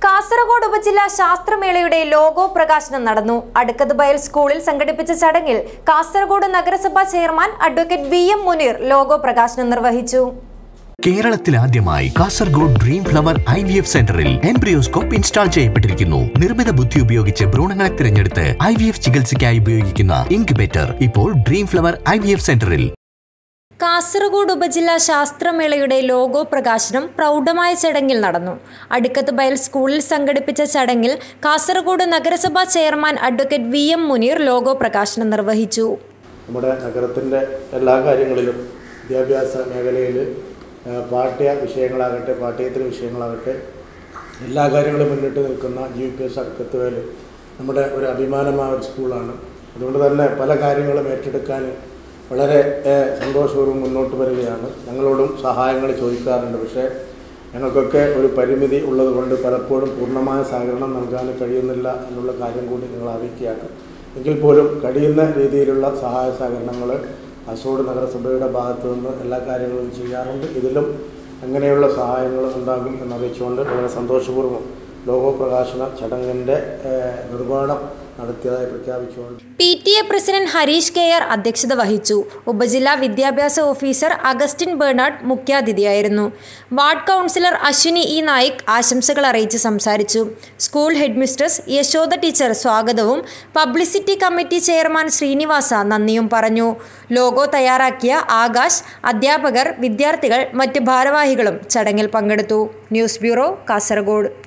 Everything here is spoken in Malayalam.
കാസർഗോഡ് ഉപജില്ലാ ശാസ്ത്രമേളയുടെ ലോഗോ പ്രകാശനം നടന്നു. അടുക്കത്ത് ബയൽ സ്കൂളിൽ സംഘടിപ്പിച്ച ചടങ്ങിൽ കാസർഗോഡ് നഗരസഭാ chairman advocate VM Muneer logo പ്രകാശനം നിർവഹിച്ചു. കേരളത്തിൽ ആദ്യമായി കാസർഗോഡ് ഡ്രീം ഫ്ലവർ IVF സെന്ററിൽ എംബ്രിയോസ്കോപ്പ് ഇൻസ്റ്റാൾ ചെയ്യപ്പെട്ടിരിക്കുന്നു. നിർമ്മിത ബുദ്ധി ഉപയോഗിച്ച് ഭ്രൂണങ്ങളെ തിരഞ്ഞെടുത്ത് IVF ചികിത്സയ്ക്കായി ഉപയോഗിക്കുന്ന ഇൻക്യുബേറ്റർ ഇപ്പോൾ ഡ്രീം ഫ്ലവർ IVF സെന്ററിൽ. കാസർഗോഡ് ഉപജില്ലാ ശാസ്ത്രമേളയുടെ ലോഗോ പ്രകാശനം പ്രൗഢമായ ചടങ്ങിൽ നടന്നു. അടുക്കത്ത് ബയൽ സ്കൂളിൽ സംഘടിപ്പിച്ച ചടങ്ങിൽ കാസർഗോഡ് നഗരസഭാ chairman advocate VM Muneer logo പ്രകാശനം നിർവഹിച്ചു. നമ്മുടെ നഗരത്തിൻ്റെ എല്ലാ കാര്യങ്ങളിലും വിദ്യാഭ്യാസ മേഖലയിൽ പാഠ്യ വിഷയങ്ങളാകട്ടെ പാഠ്യേതര വിഷയങ്ങളാകട്ടെ എല്ലാ കാര്യങ്ങളും മുന്നിട്ട് നിൽക്കുന്ന GPS അടുക്കത്ത് ബയൽ നമ്മുടെ ഒരു അഭിമാനമായ ഒരു സ്കൂളാണ്. അതുകൊണ്ട് തന്നെ പല കാര്യങ്ങളും ഏറ്റെടുക്കാൻ വളരെ സന്തോഷപൂർവ്വം മുന്നോട്ട് വരികയാണ്. ഞങ്ങളോടും സഹായങ്ങൾ ചോദിക്കാറുണ്ട്. പക്ഷേ ഞങ്ങൾക്കൊക്കെ ഒരു പരിമിതി ഉള്ളതുകൊണ്ട് പലപ്പോഴും പൂർണ്ണമായ സഹകരണം നൽകാൻ കഴിയുന്നില്ല എന്നുള്ള കാര്യം കൂടി നിങ്ങൾ അറിയിക്കുകയാണ്. എങ്കിൽ പോലും കഴിയുന്ന രീതിയിലുള്ള സഹായ സഹകരണങ്ങൾ കാസർഗോഡ് നഗരസഭയുടെ ഭാഗത്തു നിന്ന് എല്ലാ കാര്യങ്ങളും ചെയ്യാറുണ്ട്. ഇതിലും അങ്ങനെയുള്ള സഹായങ്ങൾ ഉണ്ടാകും എന്നറിയിച്ചുകൊണ്ട് വളരെ സന്തോഷപൂർവ്വം ലോഗോ പ്രകാശന ചടങ്ങിൻ്റെ നിർവ്വഹണം നടത്തിയതായി പ്രഖ്യാപിച്ചുകൊണ്ട് PTA പ്രസിഡന്റ് ഹരീഷ് KR അധ്യക്ഷത വഹിച്ചു. ഉപജില്ലാ വിദ്യാഭ്യാസ ഓഫീസർ അഗസ്റ്റിൻ ബെർണാഡ് മുഖ്യാതിഥിയായിരുന്നു. Ward councillor Ashwini E Naik ആശംസകൾ അറിയിച്ച് സംസാരിച്ചു. School headmistress Yashoda teacher സ്വാഗതവും പബ്ലിസിറ്റി കമ്മിറ്റി ചെയർമാൻ ശ്രീനിവാസ നന്ദിയും പറഞ്ഞു. ലോഗോ തയ്യാറാക്കിയ ആകാശ്, അധ്യാപകർ, വിദ്യാർത്ഥികൾ, മറ്റ് ഭാരവാഹികളും ചടങ്ങിൽ പങ്കെടുത്തു. News bureau, Kasaragod.